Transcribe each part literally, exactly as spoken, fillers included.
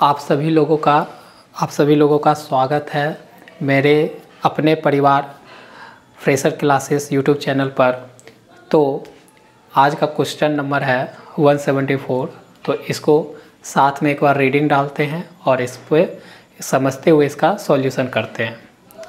आप सभी लोगों का आप सभी लोगों का स्वागत है मेरे अपने परिवार फ्रेशर क्लासेस यूट्यूब चैनल पर। तो आज का क्वेश्चन नंबर है एक सौ चौहत्तर। तो इसको साथ में एक बार रीडिंग डालते हैं और इस पर समझते हुए इसका सॉल्यूशन करते हैं।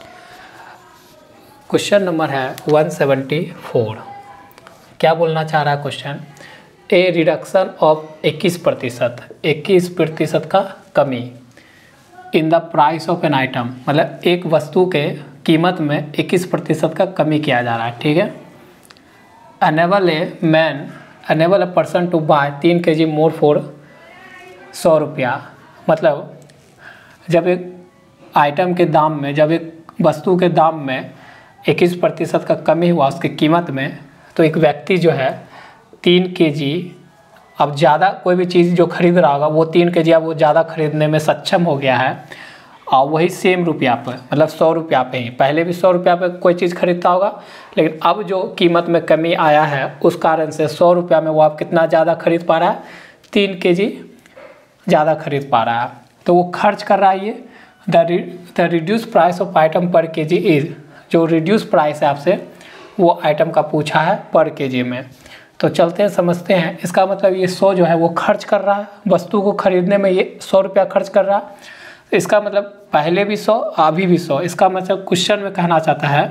क्वेश्चन नंबर है एक सौ चौहत्तर। क्या बोलना चाह रहा है क्वेश्चन? ए रिडक्शन ऑफ इक्कीस प्रतिशत इक्कीस प्रतिशत का कमी in the price of an item, मतलब एक वस्तु के कीमत में इक्कीस प्रतिशत का कमी किया जा रहा है। ठीक है। Enable a man enable a person to buy तीन के जी मोर फॉर सौ रुपया। मतलब जब एक आइटम के दाम में जब एक वस्तु के दाम में इक्कीस प्रतिशत का कमी हुआ उसकी कीमत में, तो एक व्यक्ति जो है तीन के जी अब ज़्यादा कोई भी चीज़ जो खरीद रहा होगा वो तीन के जी अब वो ज़्यादा खरीदने में सक्षम हो गया है। और वही सेम रुपया पर, मतलब सौ रुपया पे ही, पहले भी सौ रुपया पे कोई चीज़ खरीदता होगा, लेकिन अब जो कीमत में कमी आया है उस कारण से सौ रुपया में वो आप कितना ज़्यादा खरीद पा रहा है? तीन के जी ज़्यादा खरीद पा रहा है। तो वो खर्च कर रहा है ये the reduce price of item पर के जी इज, जो रिड्यूस प्राइस है आपसे वो आइटम का पूछा है पर के जी में। तो चलते हैं समझते हैं। इसका मतलब ये सौ जो है वो खर्च कर रहा है वस्तु को खरीदने में, ये सौ रुपया खर्च कर रहा है। इसका मतलब पहले भी सौ अभी भी सौ। इसका मतलब क्वेश्चन में कहना चाहता है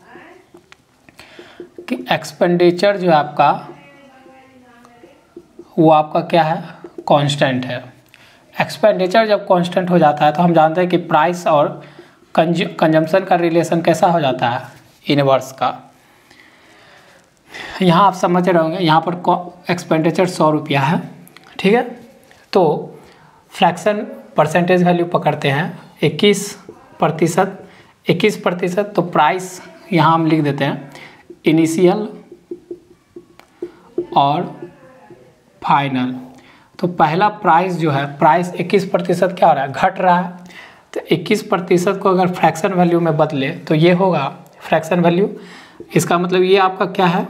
कि एक्सपेंडिचर जो है आपका वो आपका क्या है? कांस्टेंट है। एक्सपेंडिचर जब कांस्टेंट हो जाता है तो हम जानते हैं कि प्राइस और कंजम्पशन का रिलेशन कैसा हो जाता है? इनवर्स का। यहाँ आप समझ रहे होंगे, यहाँ पर एक्सपेंडिचर सौ रुपया है। ठीक है। तो फ्रैक्शन परसेंटेज वैल्यू पकड़ते हैं इक्कीस प्रतिशत इक्कीस प्रतिशत तो प्राइस यहाँ हम लिख देते हैं इनिशियल और फाइनल। तो पहला प्राइस जो है, प्राइस इक्कीस प्रतिशत क्या हो रहा है? घट रहा है। तो इक्कीस प्रतिशत को अगर फ्रैक्शन वैल्यू में बदले तो ये होगा फ्रैक्शन वैल्यू। इसका मतलब ये आपका क्या है?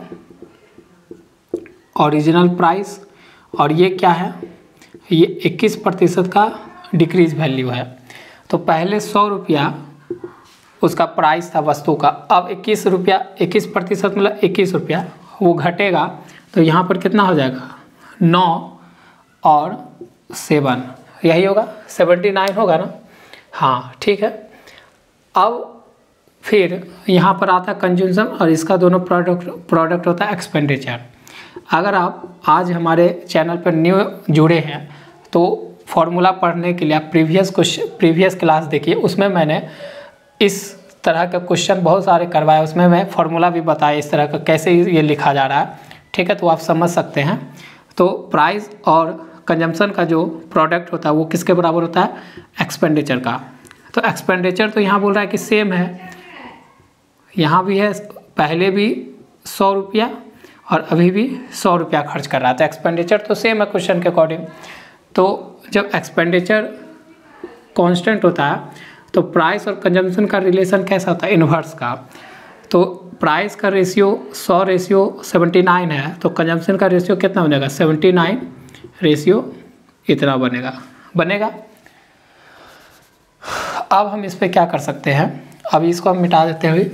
Original price. और ये क्या है? ये इक्कीस प्रतिशत का डिक्रीज वैल्यू है। तो पहले सौ रुपया उसका प्राइस था वस्तु का, अब इक्कीस रुपया इक्कीस प्रतिशत मतलब इक्कीस रुपया वो घटेगा। तो यहाँ पर कितना हो जाएगा? नौ और सेवन, यही होगा, सेवेंटी नाइन होगा ना? हाँ ठीक है। अब फिर यहाँ पर आता है कंज्यूमशन और इसका दोनों प्रोडक्ट प्रोडक्ट होता है एक्सपेंडिचर। अगर आप आज हमारे चैनल पर न्यू जुड़े हैं तो फॉर्मूला पढ़ने के लिए आप प्रीवियस क्वेश्चन प्रीवियस क्लास देखिए, उसमें मैंने इस तरह का क्वेश्चन बहुत सारे करवाए, उसमें मैं फार्मूला भी बताया इस तरह का कैसे ये लिखा जा रहा है। ठीक है। तो आप समझ सकते हैं। तो प्राइस और कंजम्पशन का जो प्रोडक्ट होता है वो किसके बराबर होता है? एक्सपेंडिचर का। तो एक्सपेंडिचर तो यहाँ बोल रहा है कि सेम है, यहाँ भी है, पहले भी सौ रुपया और अभी भी सौ रुपया खर्च कर रहा था। एक्सपेंडिचर तो सेम है क्वेश्चन के अकॉर्डिंग। तो जब एक्सपेंडिचर कांस्टेंट होता है तो प्राइस और कंजम्पशन का रिलेशन कैसा होता है? इन्वर्स का। तो प्राइस का रेशियो सौ रेशियो सेवेंटी नाइन है, तो कंजम्पशन का रेशियो कितना बनेगा? सेवेंटी नाइन रेशियो इतना बनेगा बनेगा अब हम इस पर क्या कर सकते हैं? अब इसको हम मिटा देते हुए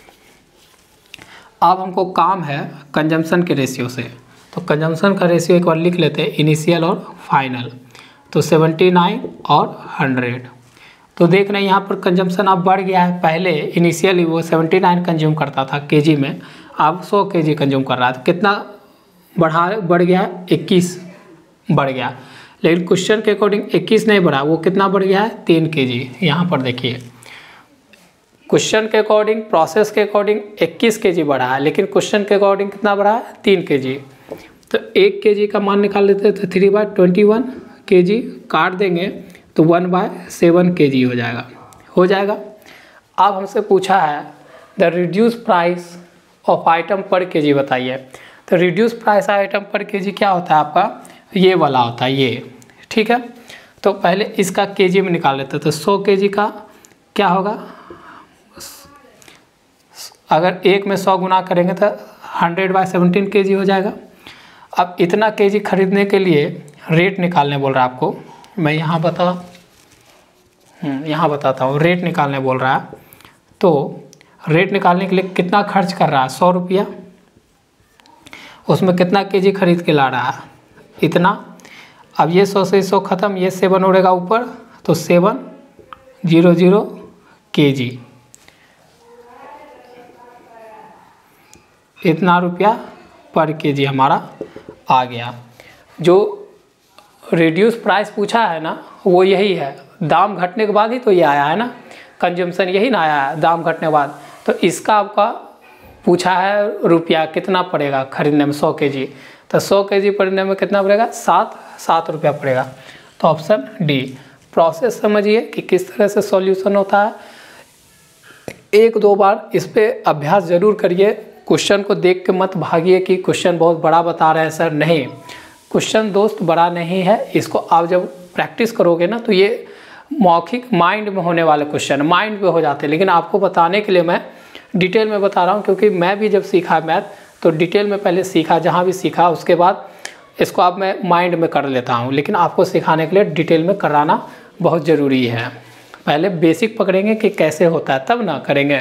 अब हमको काम है कंजम्पशन के रेशियो से। तो कंजम्पशन का रेशियो एक बार लिख लेते हैं, इनिशियल और फाइनल। तो सेवेंटी नाइन और हंड्रेड। तो देख रहे हैं यहाँ पर कंजम्पशन अब बढ़ गया है। पहले इनिशियली वो सेवेंटी नाइन कंज्यूम करता था केजी में, अब सौ केजी कंज्यूम कर रहा है। तो कितना बढ़ा बढ़ गया? इक्कीस बढ़ गया। लेकिन क्वेश्चन के अकॉर्डिंग इक्कीस नहीं बढ़ा, वो कितना बढ़ गया है? तीन केजी। यहाँ पर देखिए क्वेश्चन के अकॉर्डिंग प्रोसेस के अकॉर्डिंग इक्कीस केजी बढ़ा है, लेकिन क्वेश्चन के अकॉर्डिंग कितना बढ़ा है? तीन केजी। तो एक केजी का मान निकाल लेते हैं तो थ्री बाय ट्वेंटी वन के जी काट देंगे तो वन बाय सेवन के जी हो जाएगा हो जाएगा अब हमसे पूछा है the reduce price of item पर के जी बताइए। तो रिड्यूस प्राइस आइटम पर के जी क्या होता है आपका? ये वाला होता है ये। ठीक है। तो पहले इसका के जी में निकाल लेते हैं। तो सौ के जी का क्या होगा? अगर एक में सौ गुना करेंगे तो हंड्रेड बाई सेवनटीन के जी हो जाएगा। अब इतना के जी खरीदने के लिए रेट निकालने बोल रहा है आपको, मैं यहाँ बता यहाँ बताता हूँ। रेट निकालने बोल रहा है, तो रेट निकालने के लिए कितना खर्च कर रहा है, सौ रुपया, उसमें कितना केजी खरीद के ला रहा है, इतना। अब ये सौ से सौ ख़त्म, ये सेवन उड़ेगा ऊपर, तो सेवन जीरो जीरो के जी, इतना रुपया पर केजी हमारा आ गया। जो रिड्यूस प्राइस पूछा है ना, वो यही है, दाम घटने के बाद ही तो ये आया है ना, कंजम्पशन यही ना आया है दाम घटने के बाद। तो इसका आपका पूछा है रुपया कितना पड़ेगा खरीदने में, सौ के जी, तो सौ के जी खरीदने में कितना पड़ेगा, सात सात रुपया पड़ेगा। तो ऑप्शन डी। प्रोसेस समझिए कि किस तरह से सॉल्यूशन होता है। एक दो बार इस पर अभ्यास ज़रूर करिए, क्वेश्चन को देख के मत भागिए कि क्वेश्चन बहुत बड़ा बता रहे हैं सर, नहीं, क्वेश्चन दोस्त बड़ा नहीं है। इसको आप जब प्रैक्टिस करोगे ना, तो ये मौखिक माइंड में होने वाले क्वेश्चन माइंड पे हो जाते हैं। लेकिन आपको बताने के लिए मैं डिटेल में बता रहा हूँ, क्योंकि मैं भी जब सीखा मैथ तो डिटेल में पहले सीखा, जहाँ भी सीखा उसके बाद इसको अब मैं माइंड में कर लेता हूँ। लेकिन आपको सिखाने के लिए डिटेल में कराना बहुत ज़रूरी है। पहले बेसिक पकड़ेंगे कि कैसे होता है, तब ना करेंगे।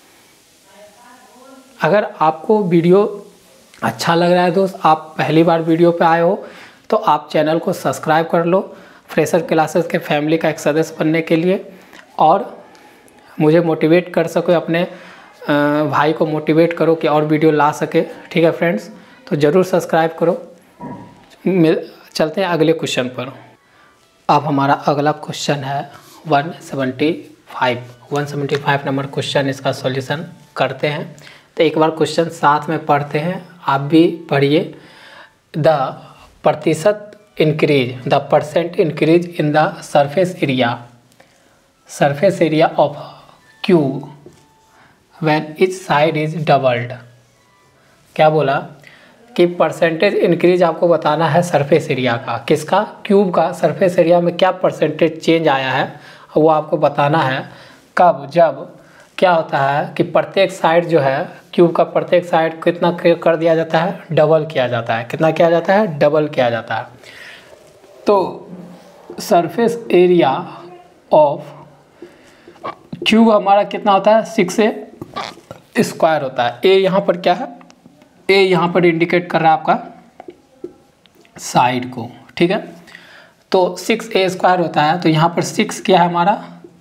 अगर आपको वीडियो अच्छा लग रहा है दोस्त, आप पहली बार वीडियो पे आए हो, तो आप चैनल को सब्सक्राइब कर लो फ्रेशर क्लासेस के फैमिली का एक सदस्य बनने के लिए, और मुझे मोटिवेट कर सको, अपने भाई को मोटिवेट करो कि और वीडियो ला सके। ठीक है फ्रेंड्स, तो ज़रूर सब्सक्राइब करो। मिल चलते हैं अगले क्वेश्चन पर। अब हमारा अगला क्वेश्चन है one seventy five one seventy five number question, इसका सॉल्यूशन करते हैं। तो एक बार क्वेश्चन साथ में पढ़ते हैं, आप भी पढ़िए। द प्रतिशत increase the percent increase in the surface area surface area of cube when each side is doubled. क्या बोला कि परसेंटेज इंक्रीज आपको बताना है सरफेस एरिया का, किसका, क्यूब का। सरफेस एरिया में क्या परसेंटेज चेंज आया है वो आपको बताना है। कब, जब क्या होता है कि प्रत्येक साइड जो है क्यूब का, प्रत्येक साइड कितना कर दिया जाता है, डबल किया जाता है। कितना किया जाता है, डबल किया जाता है। तो सरफेस एरिया ऑफ क्यूब हमारा कितना होता है, सिक्स ए स्क्वायर होता है। ए यहाँ पर क्या है, ए यहाँ पर इंडिकेट कर रहा है आपका साइड को, ठीक है। तो सिक्स ए स्क्वायर होता है, तो यहाँ पर सिक्स क्या है हमारा,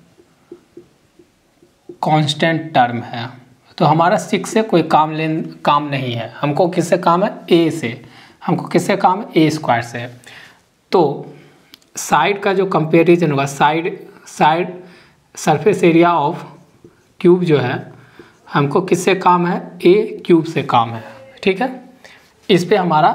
कांस्टेंट टर्म है। तो हमारा सिक्स से कोई काम लेन काम नहीं है, हमको किससे काम है, ए से। हमको किससे काम है, ए स्क्वायर से। तो साइड का जो कंपेरिजन होगा, side side surface area of cube जो है, हमको किससे काम है, ए क्यूब से काम है। ठीक है, इस पे हमारा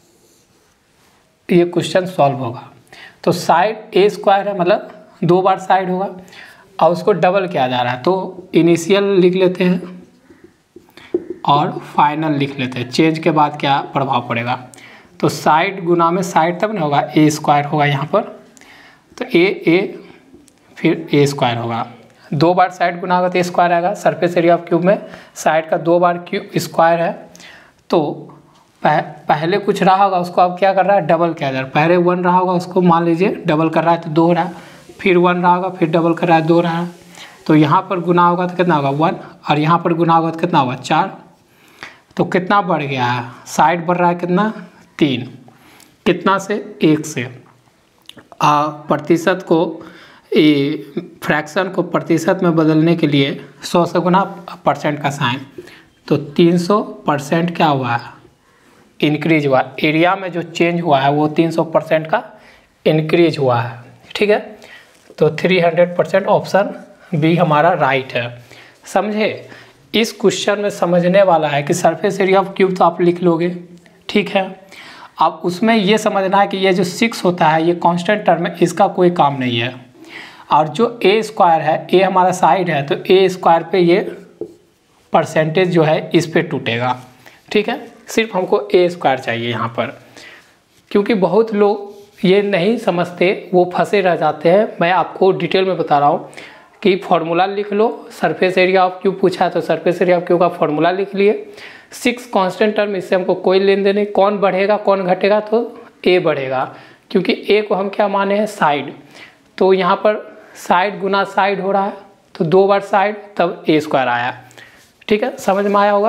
ये क्वेश्चन सॉल्व होगा। तो साइड ए स्क्वायर है, मतलब दो बार साइड होगा, और उसको डबल किया जा रहा है। तो इनिशियल लिख लेते हैं और फाइनल लिख लेते हैं, चेंज के बाद क्या प्रभाव पड़ेगा। तो साइड गुना में साइड तब ना होगा, ए स्क्वायर होगा यहाँ पर। तो ए ए फिर ए स्क्वायर होगा, दो बार साइड गुना होगा तो ए स्क्वायर आएगा। सरफेस एरिया ऑफ क्यूब में साइड का दो बार क्यूब स्क्वायर है, तो पह, पहले कुछ रहा होगा उसको अब क्या कर रहा है, डबल किया जा रहा है। पहले वन रहा होगा उसको मान लीजिए डबल कर रहा है तो दो हो रहा है, फिर वन रहा होगा फिर डबल कर रहा है, दो रहा है। तो यहाँ पर गुना होगा तो कितना होगा, वन, और यहाँ पर गुना होगा तो कितना होगा, चार। तो कितना बढ़ गया है, साइड बढ़ रहा है कितना, तीन। कितना से, एक से। आ, प्रतिशत को, ये फ्रैक्शन को प्रतिशत में बदलने के लिए सौ से गुना परसेंट का साइन, तो तीन सौ परसेंट क्या हुआ है, इंक्रीज हुआ। एरिया में जो चेंज हुआ है वो तीन सौ परसेंट का इंक्रीज हुआ है। ठीक है, तो three hundred percent option B हमारा राइट है। समझे, इस क्वेश्चन में समझने वाला है कि सरफेस एरिया ऑफ क्यूब तो आप लिख लोगे, ठीक है। अब उसमें ये समझना है कि ये जो सिक्स होता है ये कांस्टेंट टर्म है, इसका कोई काम नहीं है। और जो ए स्क्वायर है, ए हमारा साइड है, तो ए स्क्वायर पे ये परसेंटेज जो है इस पे टूटेगा। ठीक है, सिर्फ हमको ए स्क्वायर चाहिए यहाँ पर, क्योंकि बहुत लोग ये नहीं समझते, वो फंसे रह जाते हैं। मैं आपको डिटेल में बता रहा हूँ कि फॉर्मूला लिख लो। सरफेस एरिया ऑफ क्यूब पूछा है तो सरफेस एरिया ऑफ क्यूब का फॉर्मूला लिख लिए। सिक्स कांस्टेंट टर्म, इससे हमको कोई लेन देन नहीं, कौन बढ़ेगा कौन घटेगा, तो ए बढ़ेगा, क्योंकि ए को हम क्या माने हैं, साइड, तो यहाँ पर साइड गुना साइड हो रहा है, तो दो बार साइड तब ए स्क्वायर आया। ठीक है, समझ में आया होगा।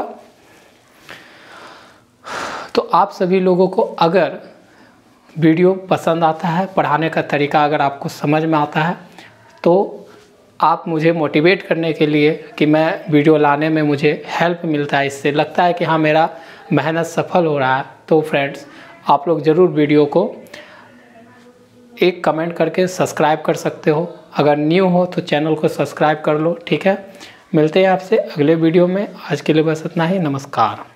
तो आप सभी लोगों को अगर वीडियो पसंद आता है, पढ़ाने का तरीका अगर आपको समझ में आता है, तो आप मुझे मोटिवेट करने के लिए कि मैं वीडियो लाने में मुझे हेल्प मिलता है, इससे लगता है कि हाँ मेरा मेहनत सफल हो रहा है, तो फ्रेंड्स आप लोग ज़रूर वीडियो को एक कमेंट करके सब्सक्राइब कर सकते हो। अगर न्यू हो तो चैनल को सब्सक्राइब कर लो। ठीक है, मिलते हैं आपसे अगले वीडियो में। आज के लिए बस इतना ही, नमस्कार।